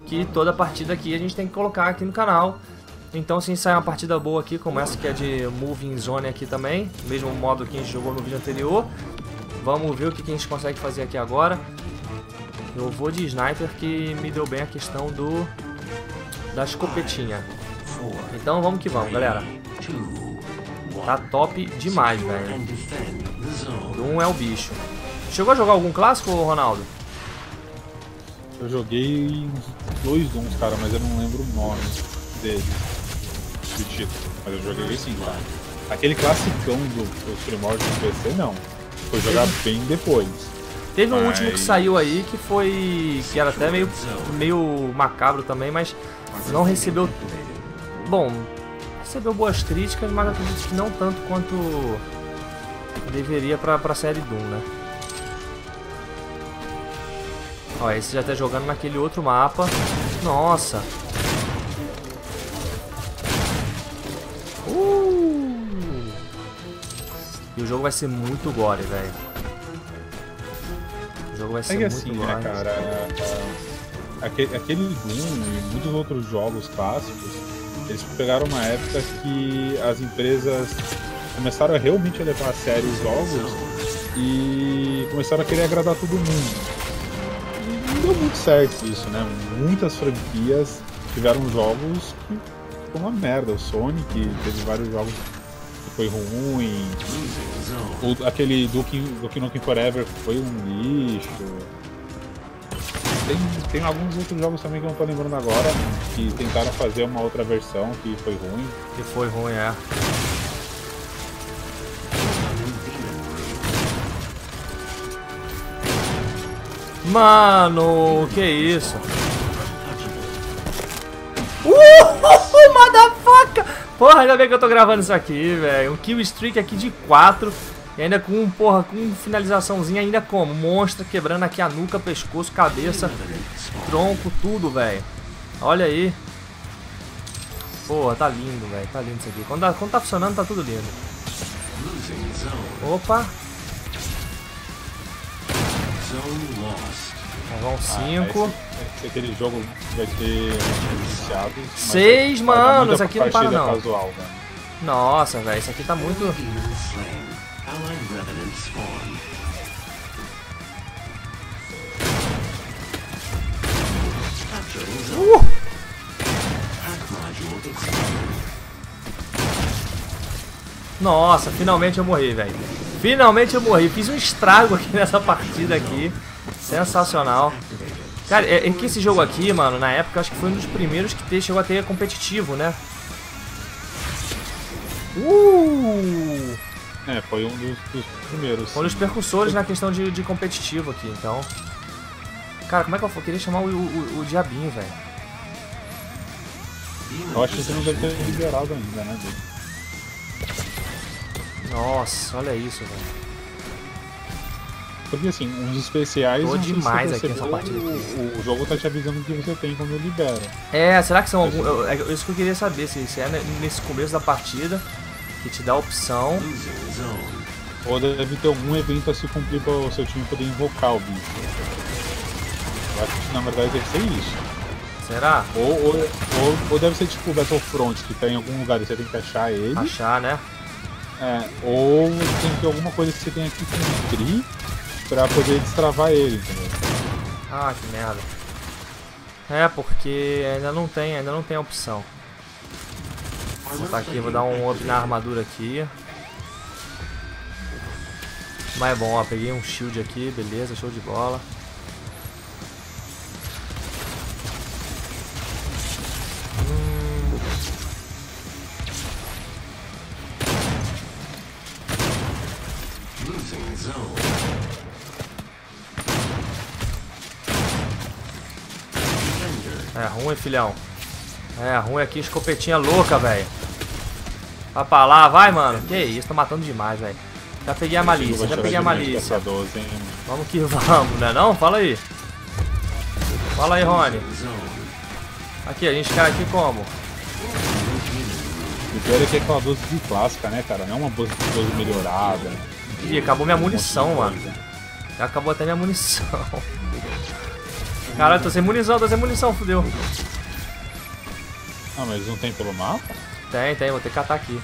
que toda partida aqui a gente tem que colocar aqui no canal. Então se sair uma partida boa aqui, como essa que é de Moving Zone aqui também, mesmo modo que a gente jogou no vídeo anterior, vamos ver o que a gente consegue fazer aqui agora. Eu vou de Sniper, que me deu bem a questão da escopetinha. Então vamos que vamos, galera. Tá top demais, velho. Doom é o bicho. Chegou a jogar algum clássico, Ronaldo? Eu joguei dois Dooms, cara, mas eu não lembro o nome deles, do título. Mas eu joguei sim, cara. Aquele classicão dos primórdios do PC, não. Foi jogar bem depois. Teve um último que saiu aí que foi... que era até meio macabro também, mas não recebeu... Bom, recebeu boas críticas, mas acredito que não tanto quanto deveria pra série Doom, né? Ó, esse já tá jogando naquele outro mapa. Nossa! E o jogo vai ser muito gore, velho. O jogo vai ser muito assim, gore. Né, cara? Aquele Doom e muitos outros jogos clássicos, eles pegaram uma época que as empresas começaram a realmente levar a sério os jogos e começaram a querer agradar todo mundo. E não deu muito certo isso, né? Muitas franquias tiveram jogos que ficou uma merda. O Sonic teve vários jogos que foi ruim. Aquele Duke Nukem Forever foi um lixo. Tem alguns outros jogos também que eu não tô lembrando agora, que tentaram fazer uma outra versão que foi ruim. Que foi ruim, é. Mano, que isso? Motherfucker! Porra, ainda bem que eu tô gravando isso aqui, velho. Um kill streak aqui de 4. E ainda com, porra, com finalizaçãozinha ainda como? Monstra quebrando aqui a nuca, pescoço, cabeça, tronco, tudo, velho. Olha aí. Porra, tá lindo, velho. Tá lindo isso aqui. Quando tá funcionando, tá tudo lindo. Opa. Vão 5. Aquele jogo vai ter iniciado. 6, mano. Isso aqui não para, não. Casual, nossa, velho. Isso aqui tá muito... Nossa, finalmente eu morri, velho. Finalmente eu morri. Fiz um estrago aqui nessa partida aqui. Sensacional. Cara, é que esse jogo aqui, mano, na época, acho que foi um dos primeiros que chegou a ter competitivo, né? Foi um dos primeiros. Foi um dos percussores na questão de competitivo aqui, então... Cara, como é que eu queria chamar o diabinho, velho? Eu acho que você não deve ter liberado ainda, né, Dudu? Nossa, olha isso, velho. Porque assim, uns especiais... Tô demais aqui nessa partida. O jogo tá te avisando que você tem quando libera. Será que são alguns... Isso que eu queria saber, se é nesse começo da partida que te dá a opção. Ou deve ter algum evento a se cumprir para o seu time poder invocar o bicho. Eu acho que na verdade deve ser isso. Será? Ou deve ser tipo o Battlefront, que tá em algum lugar e você tem que achar ele. Achar, né? Ou tem que ter alguma coisa que você tem que cumprir pra poder destravar ele, entendeu? Ah, que merda. Porque ainda não tem a opção. Vou botar aqui, vou dar um up na armadura aqui. Mas é bom, ó, peguei um shield aqui, beleza, show de bola. É ruim, filhão. É ruim aqui, escopetinha louca, velho. Vai pra lá, vai, mano. Que isso, tá matando demais, velho. Já peguei a malícia, Vamos que vamos, né não? Fala aí. Fala aí, Rony. Aqui, a gente cai aqui como? O pior é que é aquela 12 de clássica, né, cara? Não é uma 12 melhorada. Ih, acabou minha munição, mano. Já acabou até minha munição. Caralho, tô sem munição, fudeu. Ah, mas não tem pelo mapa? Tem, vou ter que catar aqui.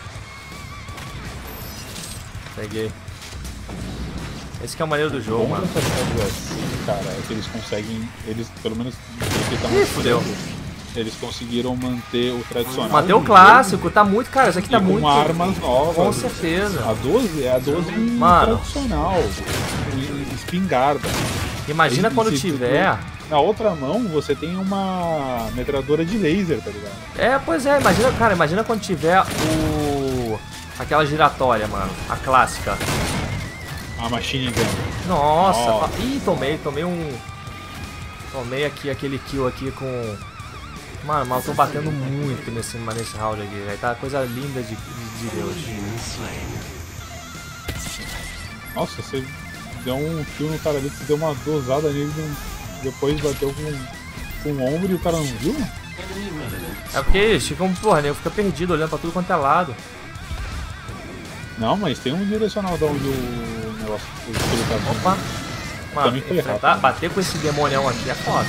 Peguei. Esse que é o maneiro do jogo, mano. Cara, é que eles conseguem, eles, pelo menos, Fudeu. Eles conseguiram manter o tradicional. Manter o clássico, tá muito, cara, isso aqui tá muito. Com armas novas. Com certeza. A 12 é a 12 mano, tradicional. Espingarda. Imagina quando tiver. Na outra mão você tem uma metralhadora de laser, tá ligado? É, pois é, imagina quando tiver aquela giratória, mano. A clássica. A machine gun. Nossa. Ih, tomei um. Tomei aqui aquele kill aqui com. Mano, mas eu tô batendo muito nesse round aqui, velho. Tá coisa linda de Deus. Nossa, você deu um kill no cara ali, você deu uma dosada nele, depois bateu com o ombro e o cara não viu? É porque eles ficam, porra, nego fica perdido olhando pra tudo quanto é lado. Não, mas tem um direcional de onde o negócio. Opa! Mano, bater com esse demonião aqui é foda.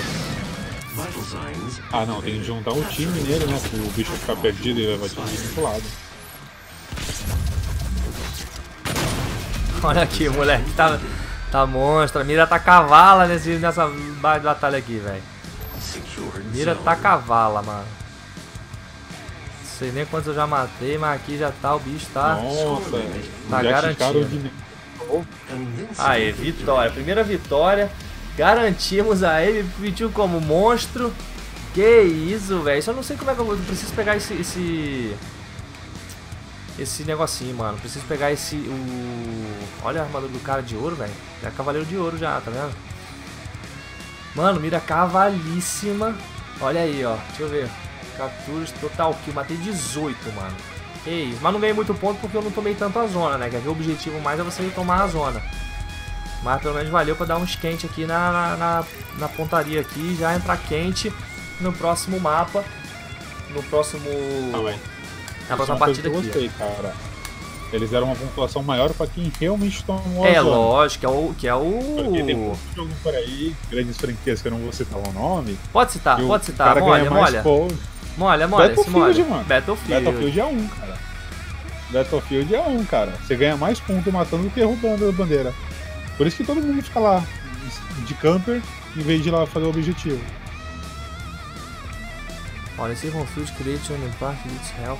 Ah não, tem que juntar o time nele, né? Se o bicho ficar perdido e vai atingir pro lado. Olha aqui, moleque, tá monstro. A mira tá cavala nessa batalha aqui, velho. Mira tá cavala, mano. Não sei nem quantos eu já matei, mas aqui já tá, o bicho tá. Nossa, tá garantido. Aí, vitória. Primeira vitória. Garantimos aí, me pediu como monstro. Que isso, velho. Só não sei como é que eu preciso pegar esse negocinho, mano. Preciso pegar olha a armadura do cara de ouro, velho. Já é cavaleiro de ouro já, tá vendo? Mano, mira cavalíssima. Olha aí, ó. Deixa eu ver. Capturas total kill. Matei 18, mano. Que isso. Mas não ganhei muito ponto porque eu não tomei tanto a zona, né? Quer ver, o objetivo mais é você ir tomar a zona. Mas pelo menos valeu pra dar uns quente aqui na pontaria aqui. Já entrar quente no próximo mapa. No próximo... na próxima partida aqui. Eu gostei, cara. Eles deram uma pontuação maior pra quem realmente tomou a zona. É lógico, que é o... Porque tem muito jogo por aí, grandes franquias que eu não vou citar o nome. Pode citar. Molha. Molha, Battlefield, mano. Battlefield é 1, cara. Battlefield é 1, cara. Você ganha mais pontos matando do que roubando a bandeira. Por isso que todo mundo fica lá de camper em vez de ir lá fazer o objetivo. Olha, esse confused create an impact with health.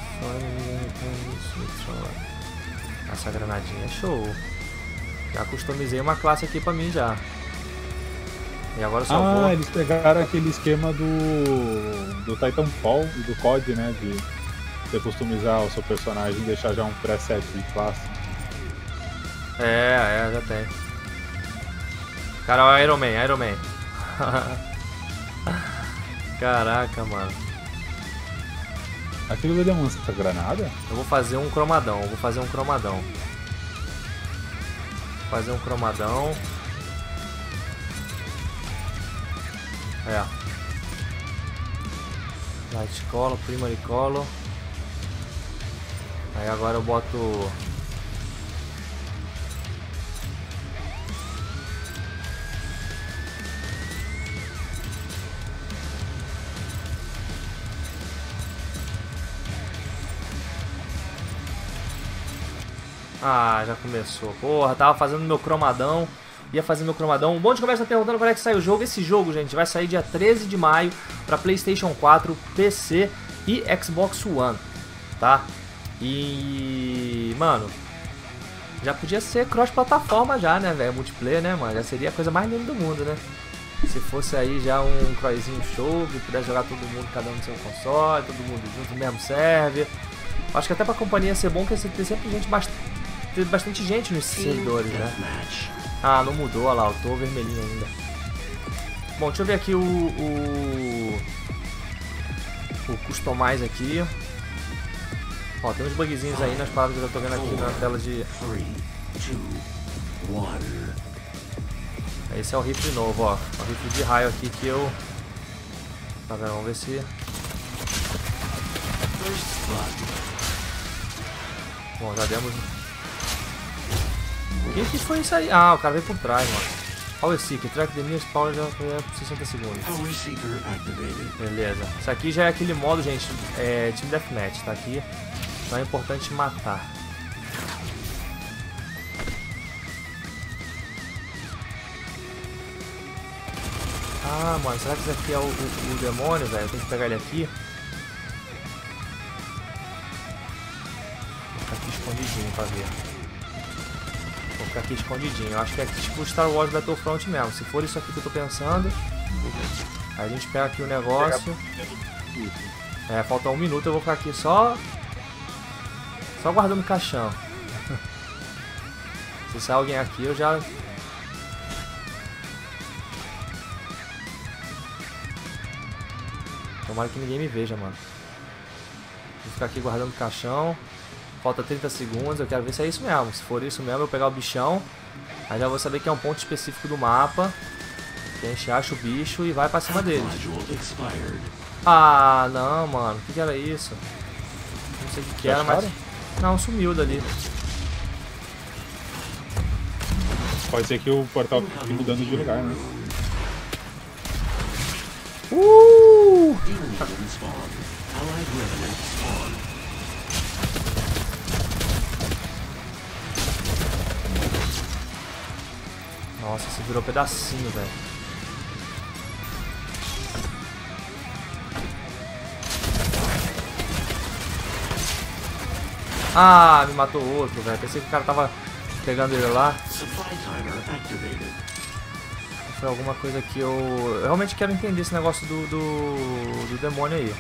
Essa granadinha é show. Já customizei uma classe aqui pra mim já. E agora só vou... eles pegaram aquele esquema do Titanfall e do COD, né? De você customizar o seu personagem e deixar já um preset de classe. Já tem. Cara, o Iron Man. Caraca, mano. Aquilo ali é uma granada? Eu vou fazer um cromadão. Light Colo, Primary Colo. Aí agora eu boto... já começou. Porra, tava fazendo meu cromadão. Ia fazer meu cromadão. Um monte de começa perguntando quando é que sai o jogo. Esse jogo, gente, vai sair dia 13 de maio pra PlayStation 4, PC e Xbox One, tá? E... mano, já podia ser cross-plataforma já, né, velho? Multiplayer, né, mano? Já seria a coisa mais linda do mundo, né? Se fosse aí já um croizinho show, que pudesse jogar todo mundo, cada um no seu console, todo mundo junto no mesmo server. Acho que até pra companhia ser bom, que ia ter sempre ter bastante gente nos servidores, né? Ah, não mudou, olha lá, eu tô vermelhinho ainda. Bom, deixa eu ver aqui o Customize aqui. Ó, tem uns bugzinhos aí nas palavras que eu tô vendo aqui na tela de... Esse é o rifle novo, ó. O rifle de raio aqui que eu... Tá vendo? Vamos ver se... Bom, já demos... O que foi isso aí? Ah, o cara veio por trás, mano. Power Seeker, track the nearest power já é 60 segundos. Power Seeker activated. Beleza. Isso aqui já é aquele modo, gente, Team Deathmatch, tá aqui. Então é importante matar. Ah, mano, será que esse aqui é o demônio, velho? Eu tenho que pegar ele aqui. Vou ficar aqui escondidinho pra ver. Vou ficar aqui escondidinho. Eu acho que é tipo Star Wars Battlefront mesmo. Se for isso aqui que eu tô pensando. Aí a gente pega aqui o negócio. Falta 1 minuto, eu vou ficar aqui só guardando o caixão. Se sair alguém aqui, eu já... Tomara que ninguém me veja, mano. Vou ficar aqui guardando o caixão. Falta 30 segundos, eu quero ver se é isso mesmo. Se for isso mesmo, eu vou pegar o bichão. Aí já vou saber que é um ponto específico do mapa. Que a gente acha o bicho e vai pra cima dele. Ah, não, mano. O que era isso? Não sei o que era, mas... Não, sumiu dali. Pode ser que o portal fique mudando de lugar, né? Nossa, se virou pedacinho, velho. Ah, me matou outro, velho. Pensei que o cara tava pegando ele lá. Foi alguma coisa que eu realmente quero entender esse negócio do demônio aí.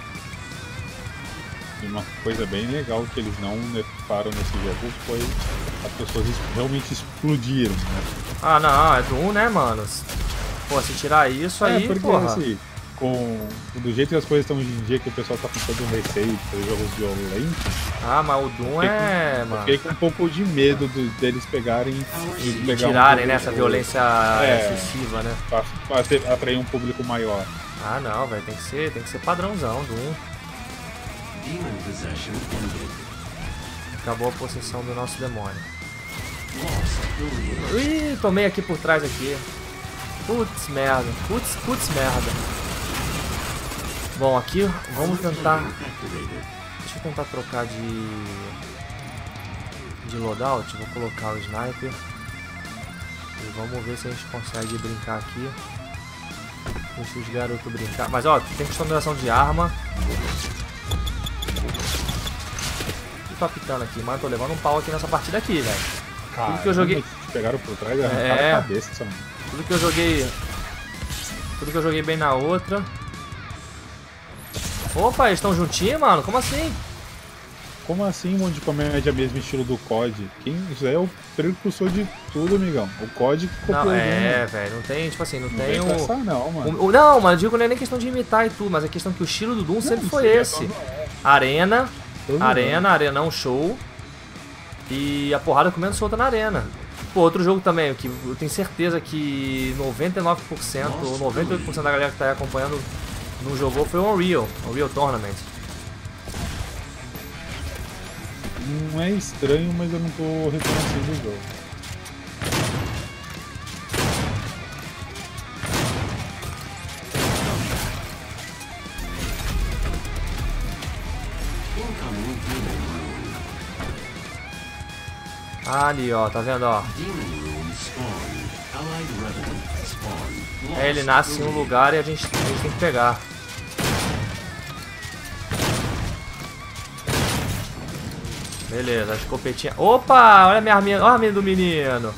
E uma coisa bem legal que eles não nerfaram nesse jogo foi as pessoas realmente explodiram, né? Ah, não, é Doom, né, mano? Pô, se tirar isso aí, porque, porra. Assim, do jeito que as coisas estão hoje em dia, que o pessoal tá com todo um receio de fazer jogos violentos. Ah, mas o Doom mano. Eu fiquei com um pouco de medo deles pegarem e tirarem, né, essa violência excessiva, né? Pra atrair um público maior. Ah, não, velho, tem que ser padrãozão, Doom. Acabou a possessão do nosso demônio. Ih, tomei aqui por trás aqui. Putz, merda. Putz, merda. Bom, aqui vamos tentar... Deixa eu tentar trocar de loadout. Vou colocar o sniper. E vamos ver se a gente consegue brincar aqui. Deixa os garotos brincar. Mas ó, tem customização de arma. Tô apitando aqui, mano. Tô levando um pau aqui nessa partida aqui, velho. Tudo que eu joguei... Pegaram por trás e arrancaram a cabeça, mano. Tudo que eu joguei bem na outra. Opa, eles estão juntinhos, mano? Como assim? Como assim, um monte de comédia mesmo estilo do COD? Isso aí é o precursor de tudo, amigão. O COD copiou. Não, velho, não tem, tipo assim, não tem o... Pensar, não, mano. Não, mas digo, não é nem questão de imitar e tudo, mas é questão que o estilo do Doom sempre foi esse. Arenão, show. E a porrada comendo solta na arena. Pô, outro jogo também, que eu tenho certeza que 99% ou 98% da galera que tá aí acompanhando não jogou, foi o Unreal Tournament. Não é estranho, mas eu não tô reconhecendo o jogo. Ali, ó, tá vendo, ó? Ele nasce em um lugar e a gente tem que pegar. Beleza, a escopetinha. Opa, olha a minha arminha, olha a arminha do menino.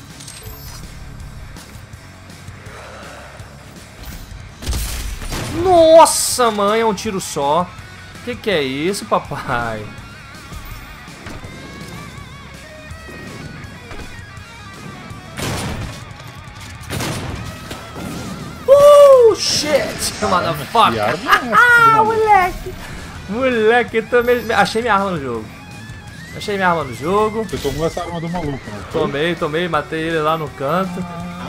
Nossa, mãe, é um tiro só. Que é isso, papai? Shit, motherfucker. Moleque, eu também achei minha arma no jogo. Você tomou essa arma do maluco, né? Tomei, matei ele lá no canto.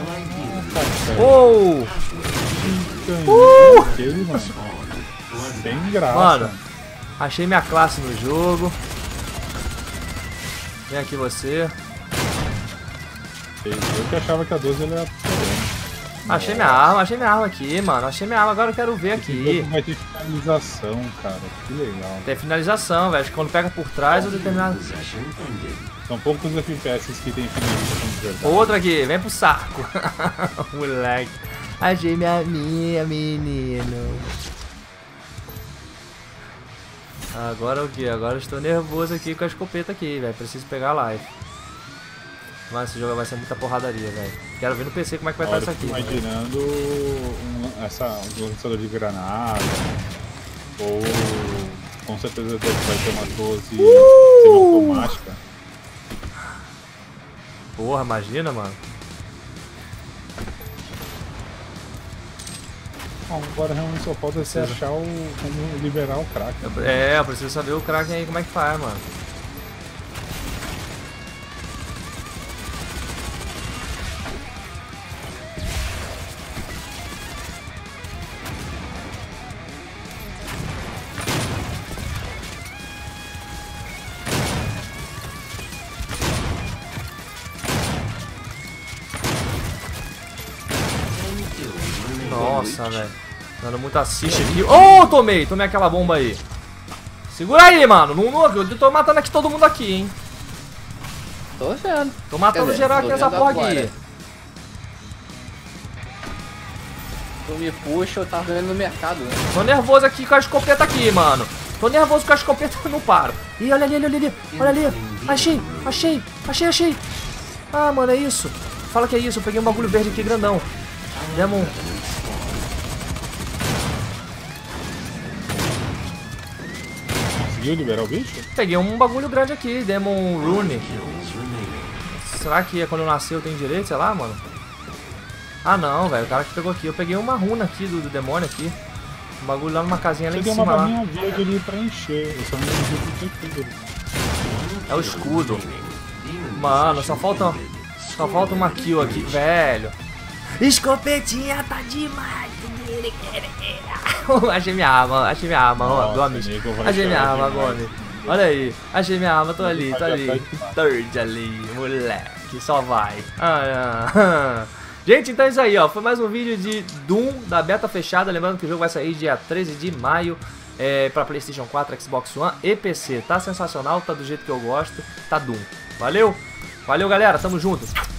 Oh! Sem graça. Mano, achei minha classe no jogo. Vem aqui você. Eu que achava que a 12 era... Achei minha arma aqui, mano. Achei minha arma, agora eu quero ver aqui. Vai ter finalização, cara. Que legal. Tem finalização, velho. Quando pega por trás, eu determinado. São poucos FPS que tem finalização de verdade. Outra aqui, vem pro saco. Moleque. Achei minha menino. Agora o que? Agora eu estou nervoso aqui com a escopeta aqui, velho. Preciso pegar a live. Mas esse jogo vai ser muita porradaria, velho. Quero ver no PC como é que vai estar isso aqui. Imaginando um lançador de granada. Ou com certeza vai ter uma 12 semiautomática. Porra, imagina, mano. Bom, agora realmente só falta você achar como liberar o Kraken. Eu preciso saber o Kraken aí como é que faz, mano. Nossa, velho. Dando muito assist aqui. Oh, tomei aquela bomba aí. Segura aí, mano. Eu tô matando aqui todo mundo aqui, hein. Tô vendo. Tô matando geral aqui nessa porra aqui. Tu me puxa, eu tava vendo no mercado. Né? Tô nervoso aqui com a escopeta aqui, mano. Tô nervoso com a escopeta e não paro. Ih, olha ali. Olha ali. Achei. Ah, mano, é isso. Fala que é isso. Eu peguei um bagulho verde aqui grandão. Demon. Conseguiu liberar o bicho? Peguei um bagulho grande aqui, Demon Rune. Será que quando eu nasci eu tenho direito, sei lá, mano? Ah não, velho, o cara que pegou aqui. Eu peguei uma runa aqui do demônio aqui. Um bagulho lá numa casinha lá em cima lá. Uma verde ali pra encher. Eu só não entendi o que é o escudo. Mano, só falta uma kill aqui, velho. Escopetinha tá demais. Achei minha arma, Gomes. Achei minha arma, Gomes. Olha aí, achei minha arma, tô ali. Third ali, moleque, só vai. Gente, então é isso aí, ó. Foi mais um vídeo de Doom da beta fechada. Lembrando que o jogo vai sair dia 13 de maio pra PlayStation 4, Xbox One e PC. Tá sensacional, tá do jeito que eu gosto. Tá Doom. Valeu, galera, tamo junto.